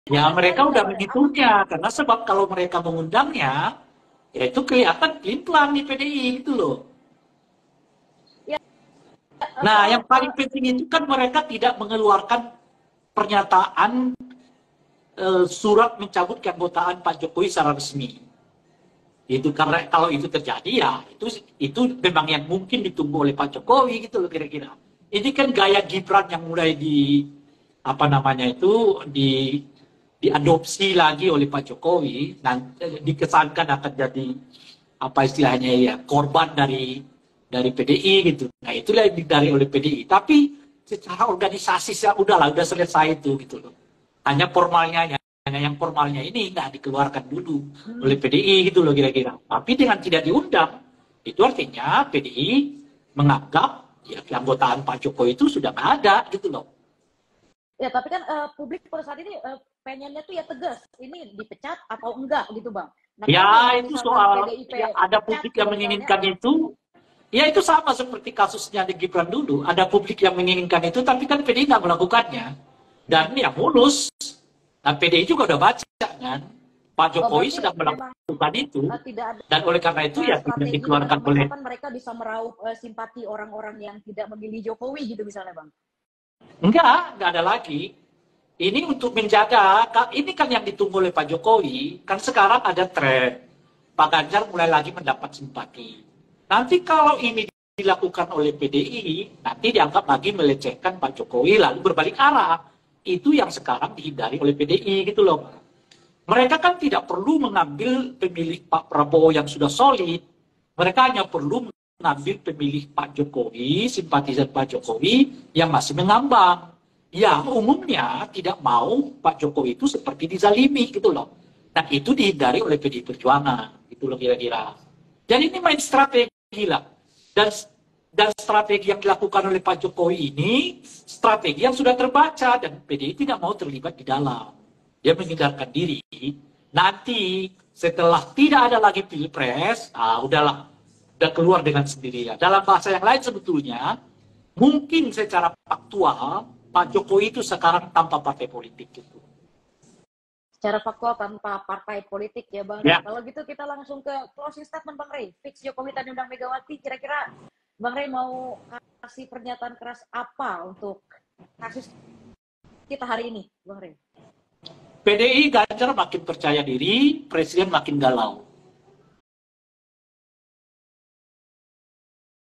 Ya mereka Kita udah Bang Rey, apa? menghitungnya, karena sebab kalau mereka mengundangnya, ya itu kelihatan pelin-pelan di PDI gitu loh. Ya, Nah, soal yang paling penting itu kan mereka tidak mengeluarkan pernyataan surat mencabut keanggotaan Pak Jokowi secara resmi. Itu karena kalau itu terjadi ya itu memang yang mungkin ditunggu oleh Pak Jokowi gitu loh kira-kira. Ini kan gaya Gibran yang mulai di apa namanya itu diadopsi lagi oleh Pak Jokowi dan dikesankan akan jadi apa istilahnya ya korban dari PDI gitu. Nah itulah yang dihindari oleh PDI. Tapi secara organisasi udahlah udah selesai itu gitu loh. Hanya yang formalnya ini nggak dikeluarkan dulu oleh hmm. PDI gitu loh kira-kira. Tapi dengan tidak diundang itu artinya PDI menganggap ya keanggotaan Pak Jokowi itu sudah nggak ada gitu loh. Ya, tapi kan publik pada saat ini pengennya tuh ya tegas, ini dipecat atau enggak gitu Bang. Nah Ya kalau itu misalkan soal PDIP ya ada pecat publik yang gitu misalnya, menginginkan itu. Ya itu sama seperti kasusnya di Gibran dulu. Ada publik yang menginginkan itu, tapi kan PDI nggak melakukannya. Dan ya mulus. Nah PDI juga udah baca kan. Pak oh Jokowi berarti sedang memang melakukan itu. tidak Dan oleh karena itu ada ya tidak strategi di mana dikeluarkan oleh. misalkan mereka bisa meraup simpati orang-orang yang tidak memilih Jokowi gitu misalnya Bang. Enggak ada lagi. Ini untuk menjaga, ini kan yang ditunggu oleh Pak Jokowi, kan sekarang ada tren. Pak Ganjar mulai lagi mendapat simpati. Nanti kalau ini dilakukan oleh PDI, nanti dianggap lagi melecehkan Pak Jokowi, lalu berbalik arah. Itu yang sekarang dihindari oleh PDI gitu loh. Mereka kan tidak perlu mengambil pemilih Pak Prabowo yang sudah solid. Mereka hanya perlu mengambil pemilih Pak Jokowi, simpatisan Pak Jokowi yang masih mengambang. Yang umumnya tidak mau Pak Jokowi itu seperti dizalimi gitu loh. Dan itu dihindari oleh PDI Perjuangan. Gitu loh kira-kira. Jadi ini main strategi lah. Dan strategi yang dilakukan oleh Pak Jokowi ini strategi yang sudah terbaca dan PDI tidak mau terlibat di dalam. Dia menghindarkan diri. Nanti setelah tidak ada lagi pilpres, udahlah, udah keluar dengan sendirinya. Dalam bahasa yang lain sebetulnya, mungkin secara faktual Pak Jokowi itu sekarang tanpa partai politik gitu. Secara faktual tanpa partai politik ya Bang Rey. Ya, Kalau gitu kita langsung ke closing statement Bang Rey. Fix Jokowi tadi undang Megawati, kira-kira Bang Rey mau kasih pernyataan keras apa untuk kasus kita hari ini, Bang Rey? PDI Ganjar makin percaya diri, Presiden makin galau.